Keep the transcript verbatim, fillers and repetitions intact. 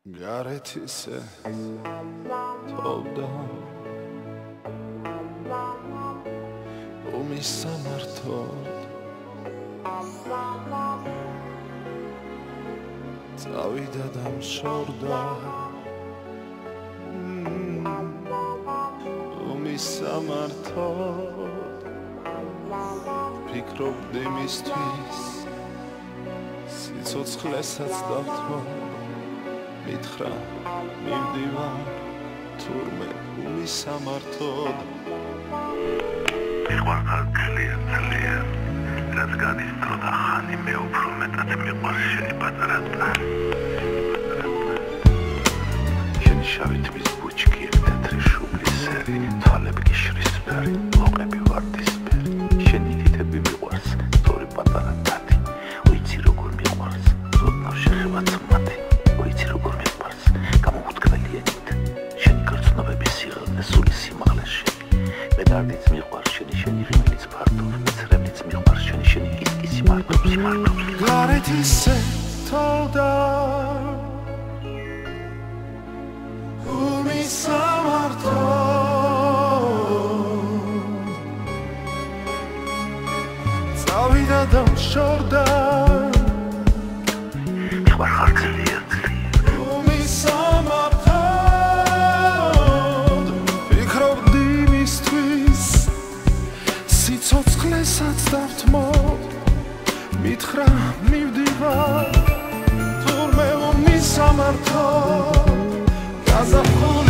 გარეთ ისე თოვდა ომის სამართოდ წავიდა და მშორდა ომის სამართოდ ფიქრობდი მისთვის სიცოცხლესაც დავთვალ მითხრა მივდივარ თურმე ომის სამართოდ მიყვარხარ ძალიან ძალიან რაც გადის დრო და ხანი მე უფრო მეტად მიყვარს შენი პატარა ტანი შენი შავი თმის ბუჩქიები თეთრი შუბლისერი თვალები კი შრისფერი ლოყები ვარდისფერი შენი თითები მიყვარს სწორი პატარა ტანი ვიცი როგორ მიყვარს ზოდნავ შეხება ძმათი ვიცი როგორ მიყვარს გამოვუდგველიენით შენი გრძნობების სიღრმე სული სიმაღლეში მე დარდიც მიყვარს შენი შენი რიმილიც ფართო მეცრემლიც მიყვარს შენი შენი კისკისი მარტო სიმარტო გარეთ ისე თოვდა ომის სამართოდ წავიდა და მშორდა მიყვარხარ ძალიან ომის სამართოდ ფიქრობდი მისთვის სიცოცხლესაც დავთმობ მითხრა მივდივარ თურმე ომის სამართოდ გაზაფხული